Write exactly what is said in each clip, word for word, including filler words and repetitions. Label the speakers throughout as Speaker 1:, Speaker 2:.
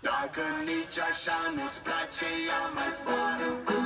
Speaker 1: Dacă nici așa nu-ți place, ea mai zboară.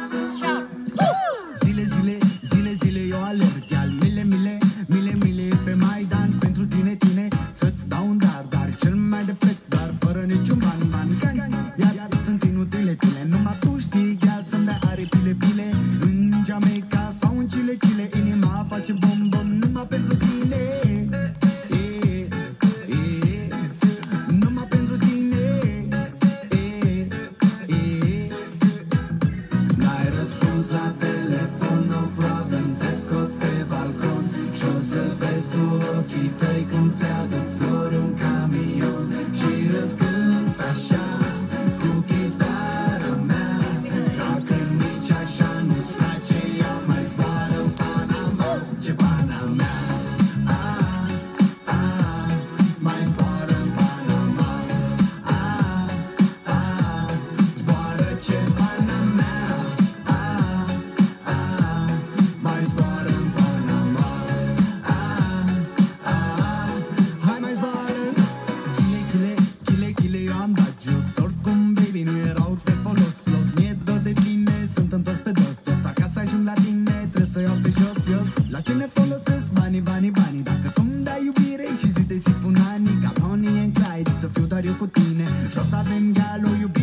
Speaker 2: Zile, zile, zile, zile eu alerg, iar mile, mile, mile, mile pe Maidan. Pentru tine, tine, să-ți dau un dar, dar cel mai de preț, dar fără niciun ban, ban. Iar, iar sunt inutile tine, numai tu știi, chiar să-mi dai aripile, pile. În Jamaica sau în Chile, Chile, inima face bom, bom, numai pentru tine. E, e, numai pentru tine. E, e, n-ai răspuns la telefon, no problem, te scot pe balcon și o să vezi cu ochii tăi cum ți-aduc flori un camion și îți cânt așa cu chitara mea. Dacă nici așa nu-ți place, ea mai zboară în Panama. Ce Panama? Ah, ah, mai zboară în Panama. Ah, ah, zboară ce Panama. Ah, ah, mai zboară în Panama. Ah, ah, hai mai zboară. Chile, chile, chile, chile, eu am dat jos. Oricum, baby, nu erau de folos. Los, mi-e dor de tine, sunt întors pe dos. Dos, ca să ajung la tine, trebuie să iau pe jos, jos. La ce ne folosesc banii, banii, banii? Dacă tu-mi dai iubire și zi de zi pun anii, ca Bonnie and Clyde, să fiu doar eu cu tine și o să avem gal o iubire.